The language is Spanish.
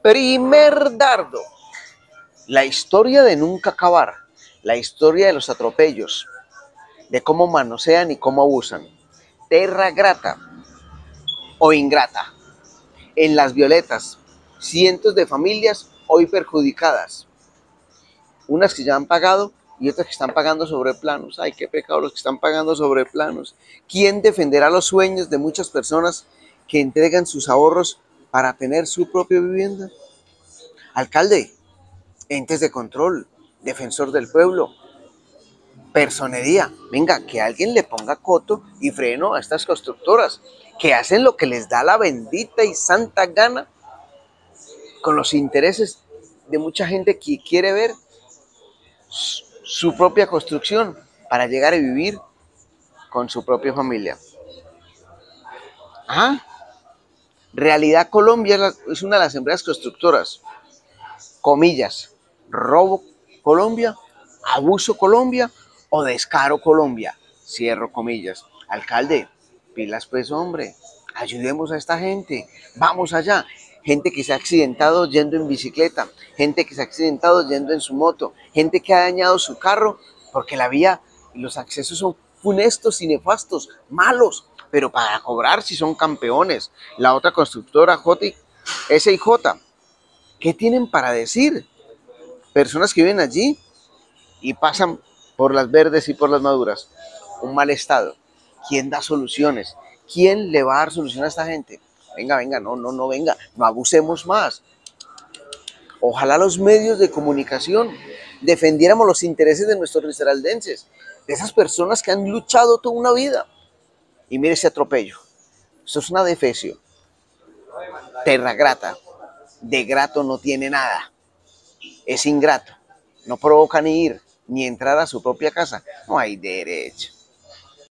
Primer dardo. La historia de nunca acabar. La historia de los atropellos. De cómo manosean y cómo abusan. Terra grata o ingrata. En Las Violetas. Cientos de familias hoy perjudicadas. Unas que ya han pagado y otras que están pagando sobre planos. Ay, qué pecado los que están pagando sobre planos. ¿Quién defenderá los sueños de muchas personas que entregan sus ahorros para tener su propia vivienda? Alcalde, entes de control, defensor del pueblo, personería, venga, que alguien le ponga coto y freno a estas constructoras que hacen lo que les da la bendita y santa gana con los intereses de mucha gente que quiere ver su propia construcción para llegar a vivir con su propia familia. Ajá. Realidad Colombia es una de las empresas constructoras, comillas, robo Colombia, abuso Colombia o descaro Colombia, cierro comillas. Alcalde, pilas pues hombre, ayudemos a esta gente, vamos allá. Gente que se ha accidentado yendo en bicicleta, gente que se ha accidentado yendo en su moto, gente que ha dañado su carro porque la vía y los accesos son funestos y nefastos, malos, pero para cobrar si son campeones. La otra constructora, SIJ, ¿qué tienen para decir? Personas que viven allí y pasan por las verdes y por las maduras. Un mal estado. ¿Quién da soluciones? ¿Quién le va a dar solución a esta gente? Venga, venga, no, venga, no abusemos más. Ojalá los medios de comunicación defendiéramos los intereses de nuestros risaraldenses, de esas personas que han luchado toda una vida. Y mire ese atropello. Esto es una defecio. Terra grata. De grato no tiene nada. Es ingrato. No provoca ni ir, ni entrar a su propia casa. No hay derecho.